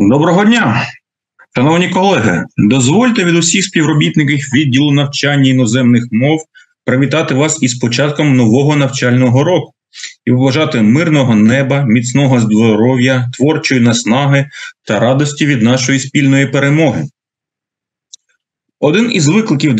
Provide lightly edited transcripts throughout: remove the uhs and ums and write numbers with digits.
Доброго дня, шановні колеги. Дозвольте від усіх співробітників відділу навчання іноземних мов привітати вас із початком нового навчального року і побажати мирного неба, міцного здоров'я, творчої наснаги та радості від нашої спільної перемоги. Один із викликів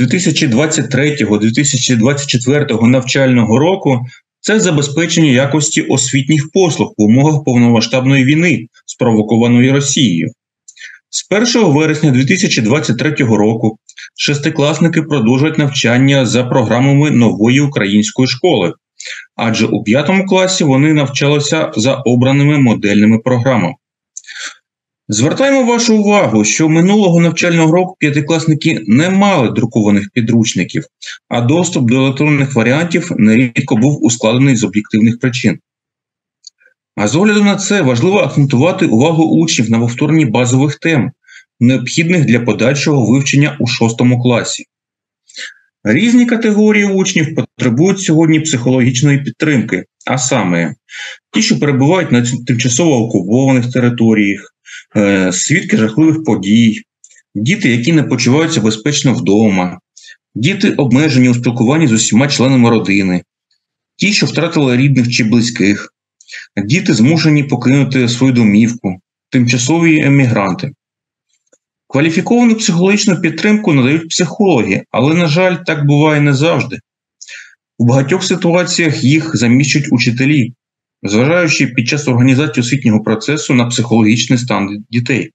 2023-2024 навчального року – це забезпечення якості освітніх послуг в умовах повномасштабної війни, спровокованої Росією. З 1 вересня 2023 року шестикласники продовжують навчання за програмами нової української школи, адже у 5 класі вони навчалися за обраними модельними програмами. Звертаємо вашу увагу, що минулого навчального року п'ятикласники не мали друкованих підручників, а доступ до електронних варіантів нерідко був ускладений з об'єктивних причин. А з огляду на це важливо акцентувати увагу учнів на повторенні базових тем, необхідних для подальшого вивчення у 6 класі. Різні категорії учнів потребують сьогодні психологічної підтримки, а саме ті, що перебувають на тимчасово окупованих територіях, свідки жахливих подій, діти, які не почуваються безпечно вдома, діти, обмежені у спілкуванні з усіма членами родини, ті, що втратили рідних чи близьких, діти, змушені покинути свою домівку, тимчасові емігранти. Кваліфіковану психологічну підтримку надають психологи, але, на жаль, так буває не завжди. У багатьох ситуаціях їх заміщують учителі, зважаючи під час організації освітнього процесу на психологічний стан дітей.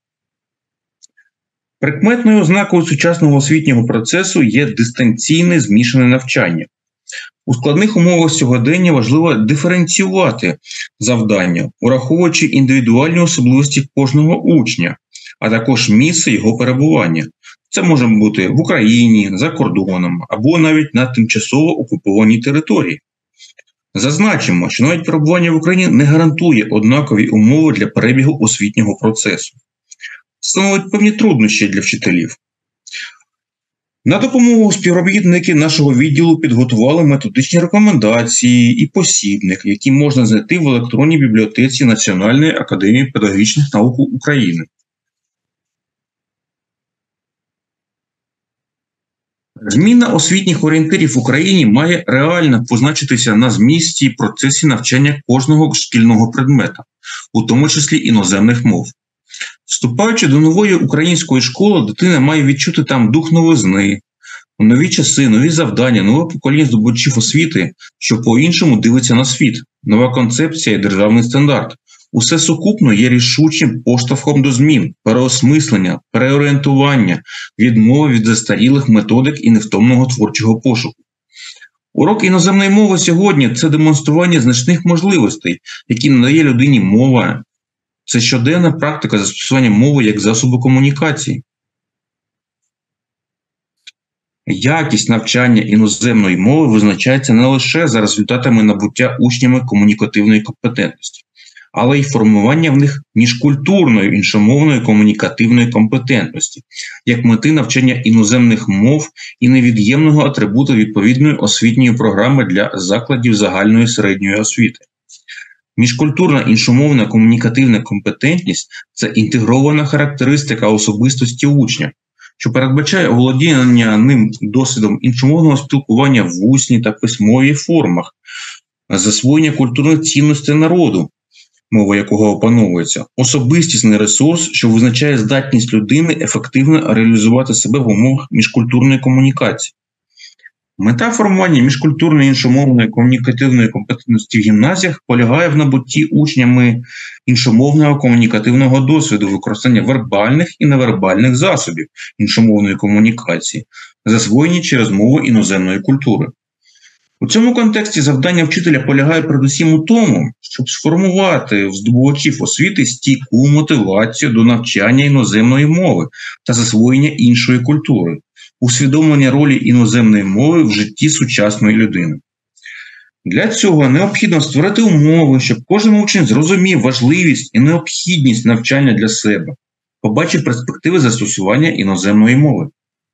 Прикметною ознакою сучасного освітнього процесу є дистанційне змішане навчання. У складних умовах сьогодення важливо диференціювати завдання, ураховуючи індивідуальні особливості кожного учня, а також місце його перебування. Це може бути в Україні, за кордоном або навіть на тимчасово окупованій території. Зазначимо, що навіть перебування в Україні не гарантує однакові умови для перебігу освітнього процесу. Становить певні труднощі для вчителів. На допомогу співробітники нашого відділу підготували методичні рекомендації і посібник, які можна знайти в електронній бібліотеці Національної академії педагогічних наук України. Зміна освітніх орієнтирів в Україні має реально позначитися на змісті і процесі навчання кожного шкільного предмета, у тому числі іноземних мов. Вступаючи до нової української школи, дитина має відчути там дух новизни, нові часи, нові завдання, нове покоління здобувачів освіти, що по-іншому дивиться на світ, нова концепція і державний стандарт. Усе сукупно є рішучим поштовхом до змін, переосмислення, переорієнтування, відмови від застарілих методик і невтомного творчого пошуку. Урок іноземної мови сьогодні – це демонстрування значних можливостей, які надає людині мова. Це щоденна практика застосування мови як засобу комунікації. Якість навчання іноземної мови визначається не лише за результатами набуття учнями комунікативної компетентності, але й формування в них міжкультурної іншомовної комунікативної компетентності, як мети навчання іноземних мов і невід'ємного атрибуту відповідної освітньої програми для закладів загальної середньої освіти. Міжкультурна іншомовна комунікативна компетентність – це інтегрована характеристика особистості учня, що передбачає оволодіння ним досвідом іншомовного спілкування в усній та письмовій формах, засвоєння культурних цінностей народу, мова якого опановується, особистісний ресурс, що визначає здатність людини ефективно реалізувати себе в умовах міжкультурної комунікації. Мета формування міжкультурної іншомовної комунікативної компетентності в гімназіях полягає в набутті учнями іншомовного комунікативного досвіду використання вербальних і невербальних засобів іншомовної комунікації, засвоєнні через мову іноземної культури. У цьому контексті завдання вчителя полягає передусім у тому, щоб сформувати в здобувачів освіти стійку мотивацію до навчання іноземної мови та засвоєння іншої культури, усвідомлення ролі іноземної мови в житті сучасної людини. Для цього необхідно створити умови, щоб кожен учень зрозумів важливість і необхідність навчання для себе, побачив перспективи застосування іноземної мови.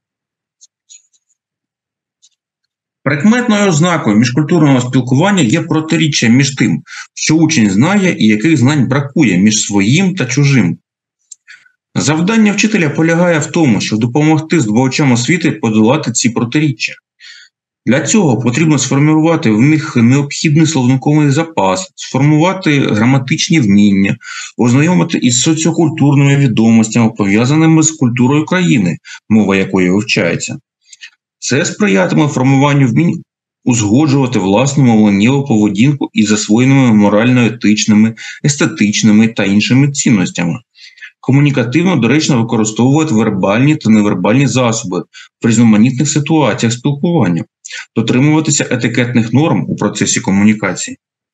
Прикметною ознакою міжкультурного спілкування є протиріччя між тим, що учень знає і яких знань бракує між своїм та чужим. Завдання вчителя полягає в тому, щоб допомогти здобувачам освіти подолати ці протиріччя. Для цього потрібно сформувати в них необхідний словниковий запас, сформувати граматичні вміння, ознайомити із соціокультурними відомостями, пов'язаними з культурою країни, мова якої вивчається. Це сприятиме формуванню вмінь узгоджувати власну мовленнєву поведінку із засвоєними морально-етичними, естетичними та іншими цінностями. Комунікативно доречно використовувати вербальні та невербальні засоби в різноманітних ситуаціях спілкування, дотримуватися етикетних норм у процесі комунікації.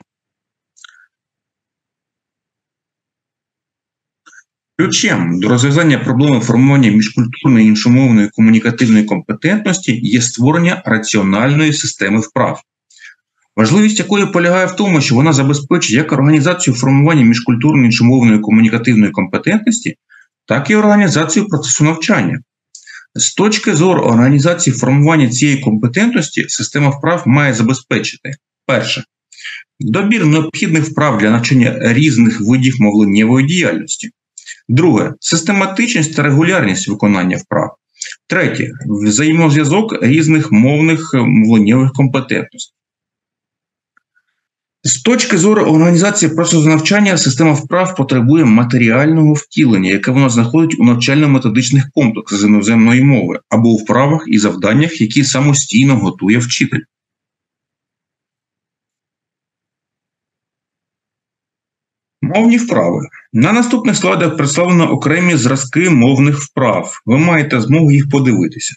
Ключем до розв'язання проблеми формування міжкультурної іншомовної комунікативної компетентності є створення раціональної системи вправ, важливість якої полягає в тому, що вона забезпечить як організацію формування міжкультурної іншомовної комунікативної компетентності, так і організацію процесу навчання. З точки зору організації формування цієї компетентності, система вправ має забезпечити: перше, добір необхідних вправ для навчання різних видів мовленнєвої діяльності. Друге, систематичність та регулярність виконання вправ. Третє, взаємозв'язок різних мовних мовленнєвих компетентностей. З точки зору організації процесу навчання, система вправ потребує матеріального втілення, яке вона знаходить у навчально-методичних комплексах з іноземної мови або у вправах і завданнях, які самостійно готує вчитель. Мовні вправи. На наступних слайдах представлено окремі зразки мовних вправ. Ви маєте змогу їх подивитися.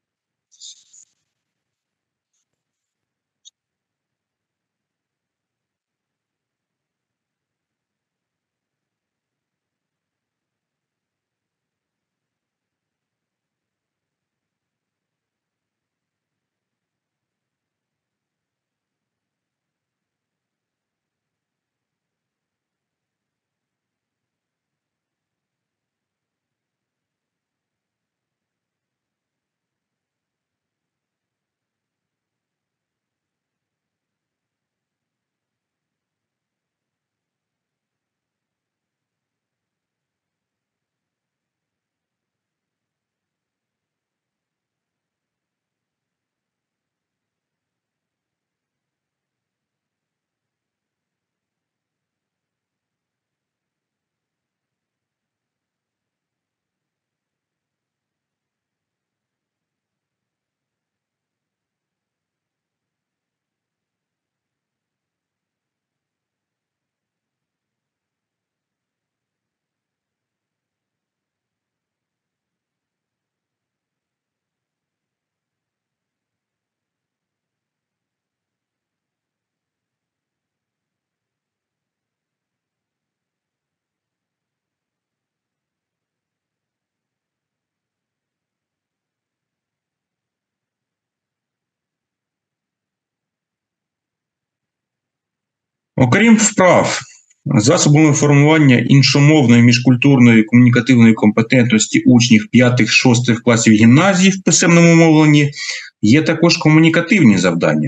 Окрім вправ, засобами формування іншомовної міжкультурної комунікативної компетентності учнів 5-6 класів гімназії в писемному мовленні є також комунікативні завдання.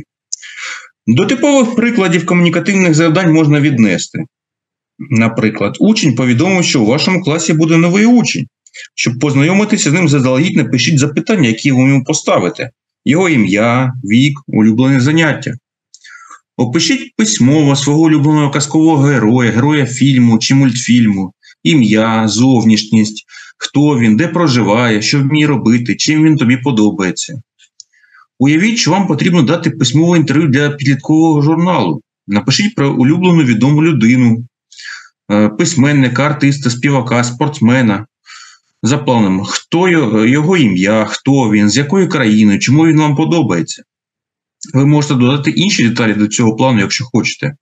До типових прикладів комунікативних завдань можна віднести. Наприклад, учень повідомив, що у вашому класі буде новий учень. Щоб познайомитися з ним заздалегідь, напишіть запитання, які ви йому поставите. Його ім'я, вік, улюблене заняття. Опишіть письмово свого улюбленого казкового героя, героя фільму чи мультфільму, ім'я, зовнішність, хто він, де проживає, що вміє робити, чим він тобі подобається. Уявіть, що вам потрібно дати письмове інтерв'ю для підліткового журналу. Напишіть про улюблену відому людину, письменника, артиста, співака, спортсмена. За планом, хто його ім'я, хто він, з якої країни, чому він вам подобається. Ви можете додати інші деталі до цього плану, якщо хочете.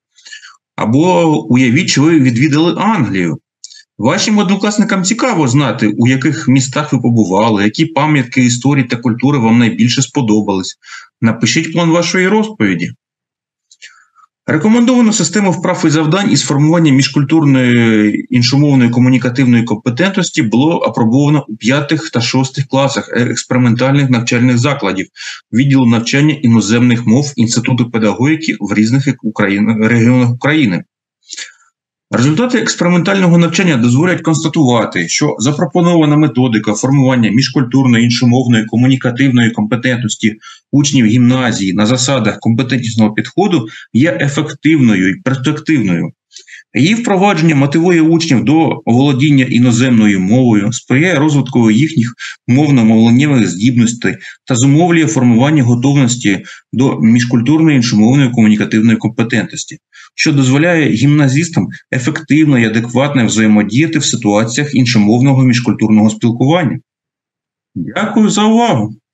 Або уявіть, що ви відвідали Англію. Вашим однокласникам цікаво знати, у яких містах ви побували, які пам'ятки історії та культури вам найбільше сподобались. Напишіть план вашої розповіді. Рекомендовану систему вправ і завдань із формування міжкультурної іншомовної комунікативної компетентності було апробовано у 5 та 6 класах експериментальних навчальних закладів відділу навчання іноземних мов Інституту педагогіки в різних регіонах України. Результати експериментального навчання дозволять констатувати, що запропонована методика формування міжкультурної, іншомовної, комунікативної компетентності учнів гімназії на засадах компетентнісного підходу є ефективною і перспективною. Її впровадження мотивує учнів до володіння іноземною мовою, сприяє розвитку їхніх мовно-мовленнєвих здібностей та зумовлює формування готовності до міжкультурної іншомовної комунікативної компетентності, що дозволяє гімназістам ефективно і адекватно взаємодіяти в ситуаціях іншомовного міжкультурного спілкування. Дякую за увагу!